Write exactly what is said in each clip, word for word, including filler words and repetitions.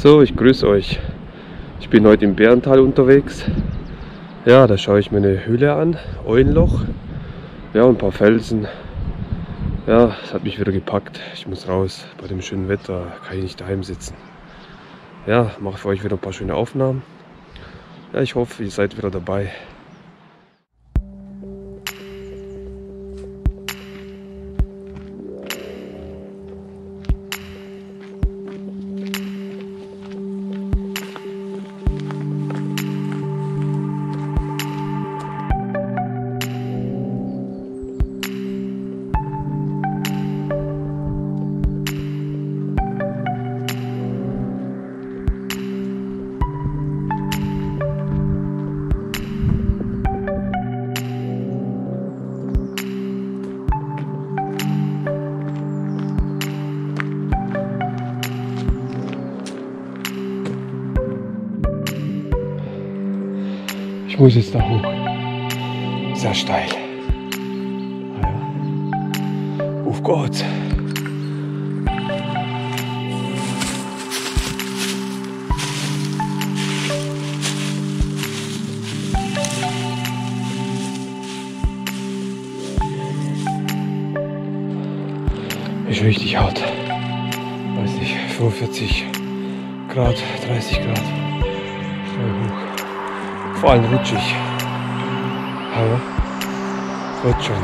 So, ich grüße euch. Ich bin heute im Bärental unterwegs. Ja, da schaue ich mir eine Höhle an, Eulenloch. Ja, ein paar Felsen. Ja, es hat mich wieder gepackt. Ich muss raus. Bei dem schönen Wetter kann ich nicht daheim sitzen. Ja, mache für euch wieder ein paar schöne Aufnahmen. Ja, ich hoffe, ihr seid wieder dabei. Ich muss jetzt da hoch. Sehr steil. Ah ja. Auf Gott. Ist richtig hart. Weiß nicht, fünfundvierzig Grad, dreißig Grad. Steil hoch. Vor allem rutschig. Aber wird schon.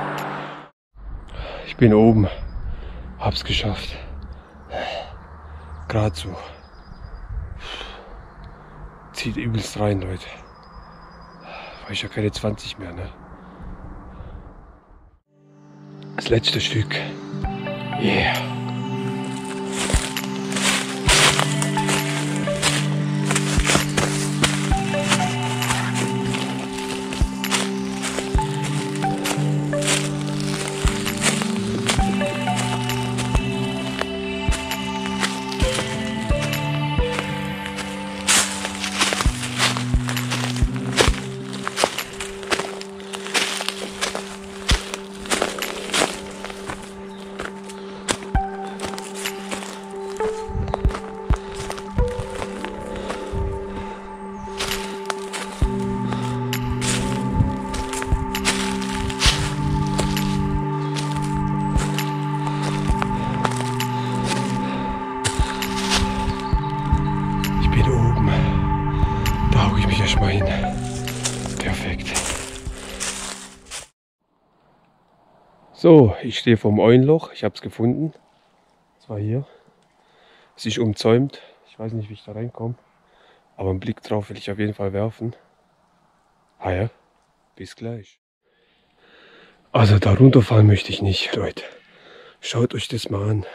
Ich bin oben. Hab's geschafft. Gerade so. Zieht übelst rein, Leute. War ich ja keine zwanzig mehr, ne? Das letzte Stück. Yeah. Mal hin. Perfekt. So, ich stehe vorm Eulenloch. Ich habe es gefunden. Das war hier. Es ist umzäumt. Ich weiß nicht, wie ich da reinkomme. Aber einen Blick drauf will ich auf jeden Fall werfen. Ah ja, bis gleich. Also da runterfallen möchte ich nicht, Leute. Schaut euch das mal an.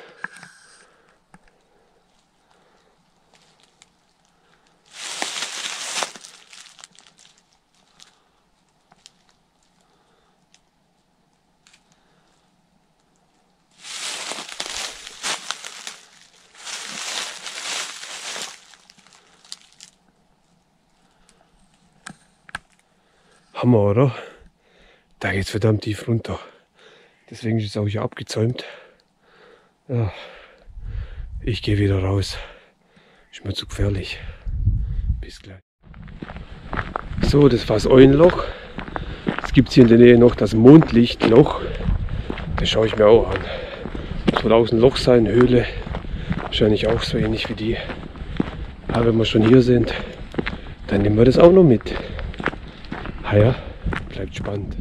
Hammer, oder? Da geht es verdammt tief runter. Deswegen ist es auch hier abgezäumt. Ja, ich gehe wieder raus. Ist mir zu gefährlich. Bis gleich. So, das war das Eulenloch. Jetzt gibt es hier in der Nähe noch das Mondlichtloch. Das schaue ich mir auch an. Soll außen ein Loch sein, Höhle. Wahrscheinlich auch so ähnlich wie die. Aber wenn wir schon hier sind, dann nehmen wir das auch noch mit. Ah ja, bleibt spannend.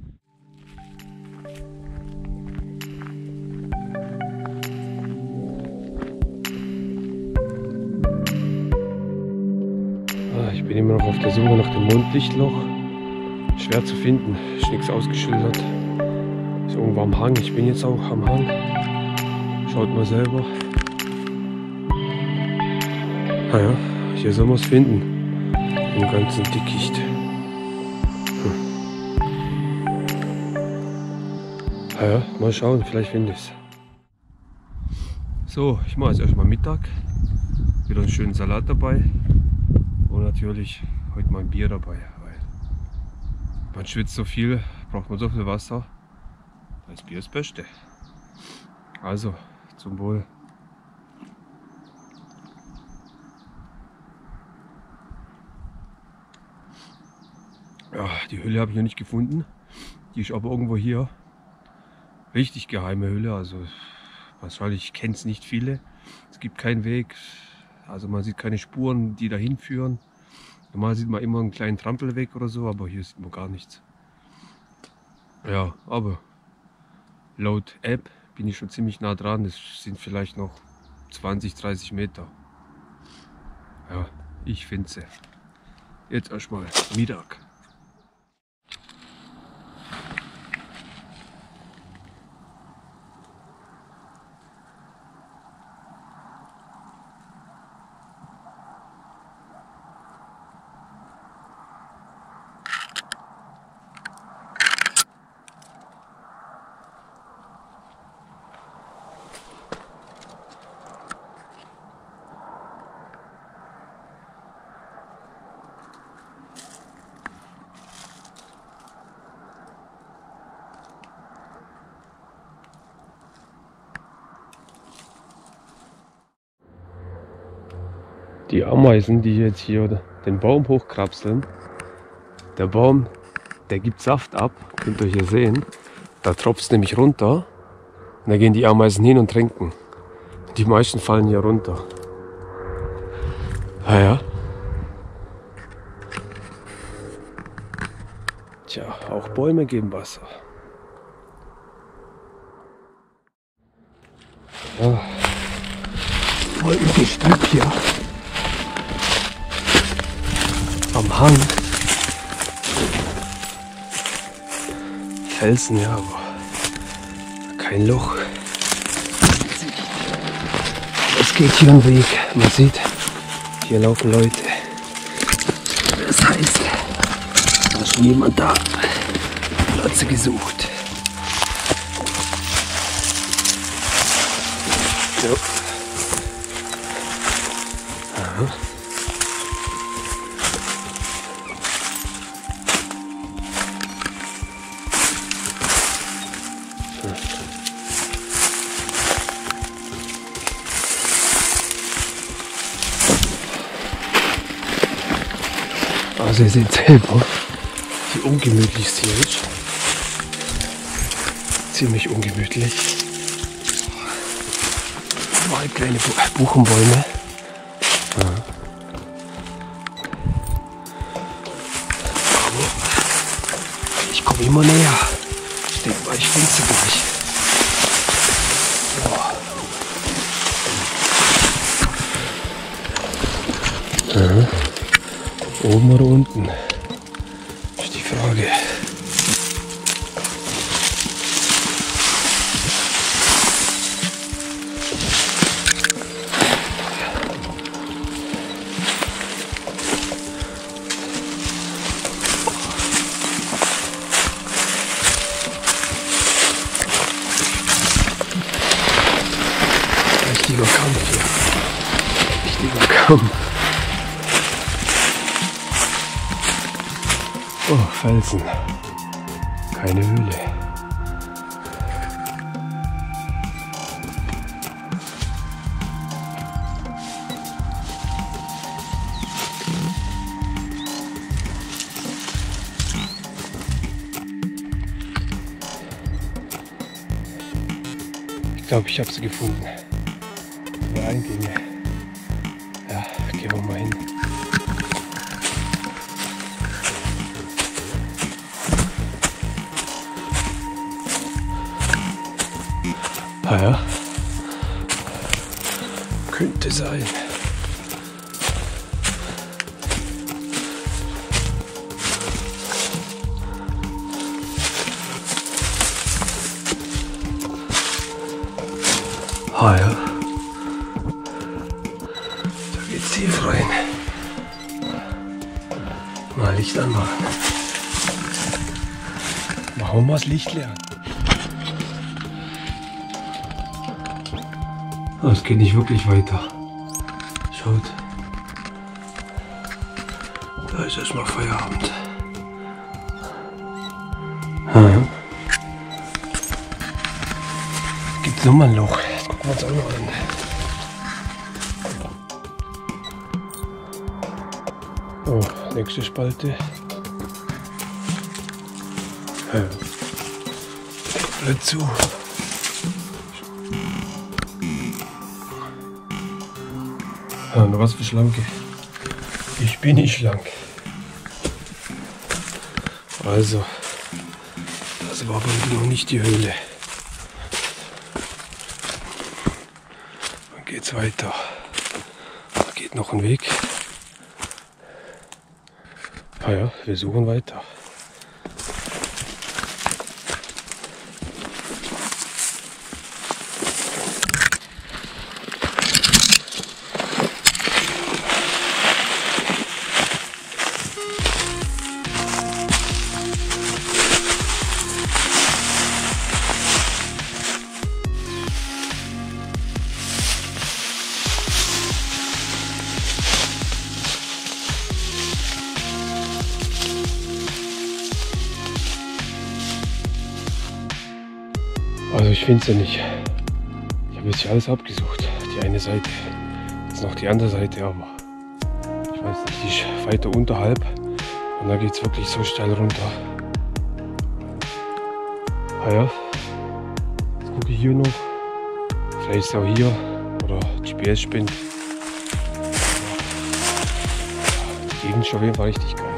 Ah, ich bin immer noch auf der Suche nach dem Mondlichtloch. Schwer zu finden, ist nichts ausgeschildert. Ist irgendwo am Hang, ich bin jetzt auch am Hang. Schaut mal selber. Ah ja, hier soll man es finden. Im ganzen Dickicht. Ja, mal schauen, vielleicht finde ich es. So, ich mache jetzt erstmal Mittag. Wieder einen schönen Salat dabei. Und natürlich heute mal ein Bier dabei. Weil man schwitzt so viel, braucht man so viel Wasser. Das Bier ist das Beste. Also, zum Wohl. die Höhle habe ich noch nicht gefunden. Die ist aber irgendwo hier. Richtig geheime Höhle, also wahrscheinlich kennen es nicht viele. Es gibt keinen Weg, also man sieht keine Spuren, die dahin führen. Normal sieht man immer einen kleinen Trampelweg oder so, aber hier sieht man gar nichts. Ja, aber laut App bin ich schon ziemlich nah dran. Das sind vielleicht noch zwanzig, dreißig Meter. Ja, ich finde sie. Jetzt erstmal Mittag. Die Ameisen, die jetzt hier den Baum hochkrapseln, der Baum, der gibt Saft ab, könnt ihr hier sehen. Da tropft es nämlich runter und da gehen die Ameisen hin und trinken. Die meisten fallen hier runter. Ah ja. Tja, auch Bäume geben Wasser. Ja, Wolkengestück hier. Am Hang. Felsen, ja, aber kein Loch. Es geht hier einen Weg. Man sieht, hier laufen Leute. Das heißt, da ist schon jemand da. Platz gesucht. So. Aha. Also ihr seht selber, wie ungemütlich es hier ist. Ziemlich ungemütlich. Zwei kleine Buchenbäume. Ja. Aber ich komme immer näher. Ich denke mal, ich finde sie gleich. Ja. Ja. Oben oder unten? Ist die Frage. Richtiger Kampf hier. Richtiger Kampf. Oh, Felsen. Keine Höhle. Ich glaube, ich habe sie gefunden. Zwei Eingänge. Ja, gehen wir mal hin. Ah ja, könnte sein. Ah ja, da geht's tief rein. Mal Licht anmachen. Machen wir mal das Licht leer. Es geht nicht wirklich weiter. Schaut. Da ist erstmal Feierabend. Ja. Gibt es nochmal ein Loch? Das gucken wir uns auch noch an. Oh, nächste Spalte. Ja. Blöd zu. Ja, nur was für Schlanke. Ich bin nicht schlank. Also, das war aber noch nicht die Höhle. Dann geht's weiter. Da geht noch ein Weg. Ah ja, wir suchen weiter. Also ich finde es ja nicht. Ich habe jetzt hier alles abgesucht. Die eine Seite. Jetzt noch die andere Seite, aber ich weiß nicht, die ist weiter unterhalb. Und da geht es wirklich so steil runter. Ah ja. Jetzt gucke ich hier noch. Vielleicht ist es auch hier. Oder G P S spinnt. Die Gegend ist auf jeden Fall richtig geil.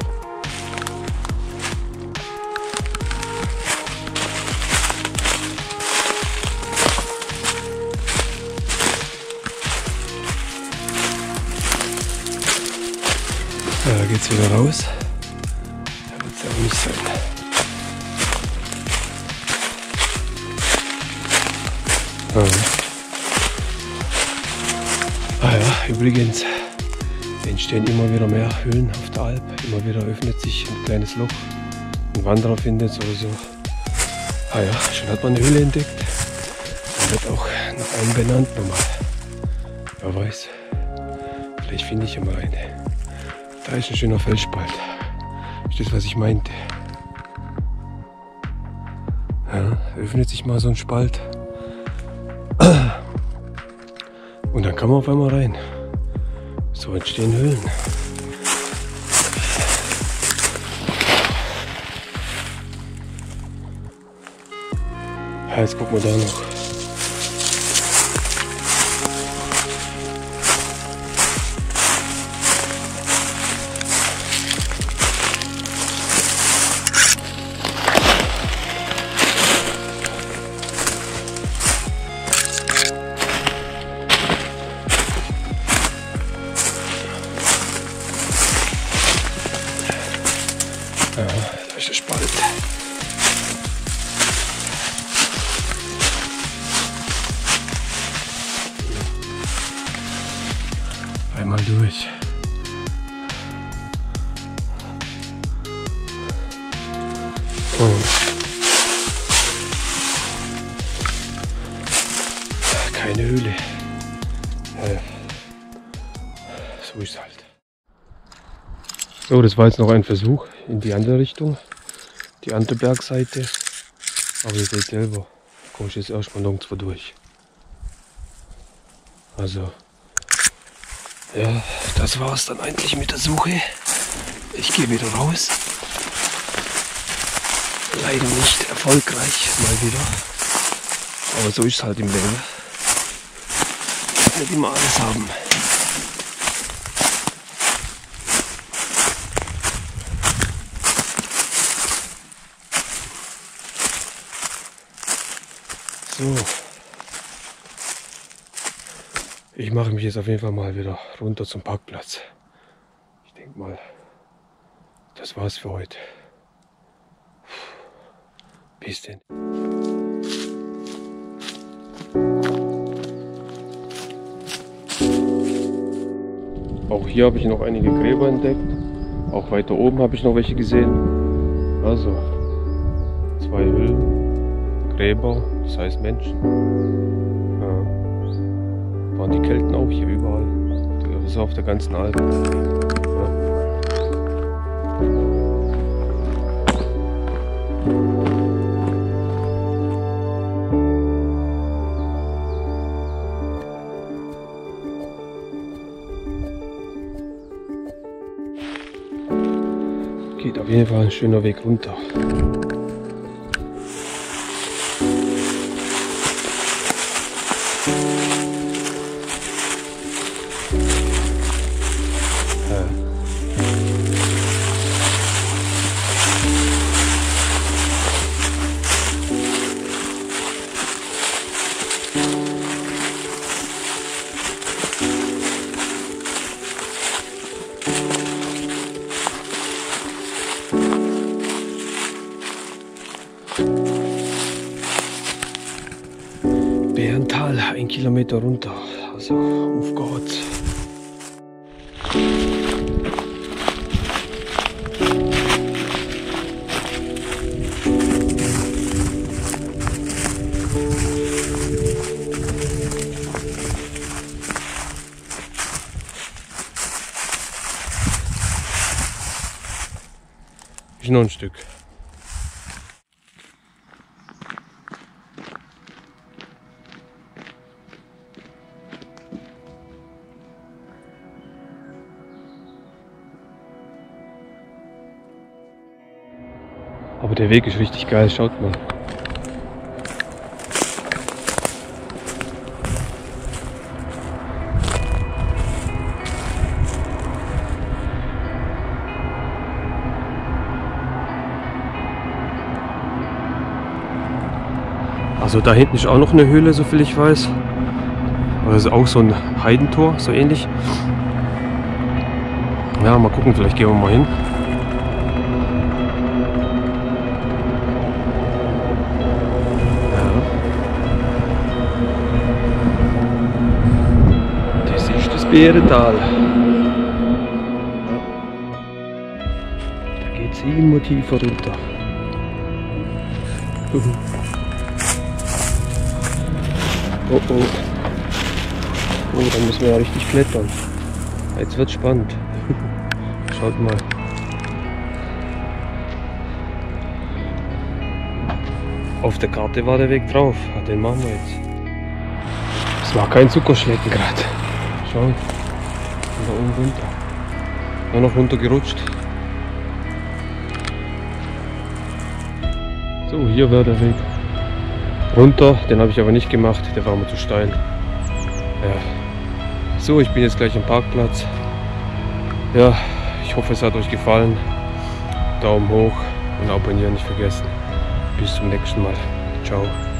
Da geht es wieder raus. Da wird es aber nicht sein. Ah. ah ja, übrigens entstehen immer wieder mehr Höhlen auf der Alp. Immer wieder öffnet sich ein kleines Loch. Ein Wanderer findet es oder so. Ah ja, schon hat man eine Höhle entdeckt. Dann wird auch nach einem benannt nochmal. Wer weiß, vielleicht finde ich ja mal eine. Da ist ein schöner Felsspalt. Das ist das, was ich meinte. Ja, öffnet sich mal so ein Spalt. Und dann kann man auf einmal rein. So entstehen Höhlen. Ja, jetzt gucken wir da noch. Ja, da ist der Spalt. Einmal durch. Oh. Keine Höhle. Ja, so ist es halt. So, das war jetzt noch ein Versuch in die andere Richtung, die andere Bergseite. Aber ihr seht selber, da komme ich jetzt erstmal nirgendwo durch. Also, ja, das war es dann eigentlich mit der Suche. Ich gehe wieder raus. Leider nicht erfolgreich, mal wieder. Aber so ist es halt im Leben. Nicht immer alles haben. So, ich mache mich jetzt auf jeden Fall mal wieder runter zum Parkplatz. Ich denke mal, das war's für heute. Bis denn. Auch hier habe ich noch einige Gräber entdeckt. Auch weiter oben habe ich noch welche gesehen. Also, zwei Höhlen. Gräber, das heißt Menschen. Ja. Waren die Kelten auch hier überall. Das ist auf der ganzen Alp. Ja. Geht auf jeden Fall ein schöner Weg runter. Bärental, ein Kilometer runter, also auf Gott. Ist noch ein Stück. Aber der Weg ist richtig geil, schaut mal. Also da hinten ist auch noch eine Höhle, soviel ich weiß. Aber das ist auch so ein Heidentor, so ähnlich. Ja, mal gucken, vielleicht gehen wir mal hin. Bärental. Da geht es irgendwo tiefer runter. Oh oh. Oh, da müssen wir ja richtig klettern. Jetzt wird spannend. Schaut mal. Auf der Karte war der Weg drauf. Den machen wir jetzt. Es war kein Zuckerschlecken gerade. Schau, da oben runter. Nur noch runter gerutscht. So, hier wäre der Weg. Runter, den habe ich aber nicht gemacht, der war mir zu steil. Ja. So, ich bin jetzt gleich am Parkplatz. Ja, ich hoffe, es hat euch gefallen. Daumen hoch und abonnieren nicht vergessen. Bis zum nächsten Mal. Ciao.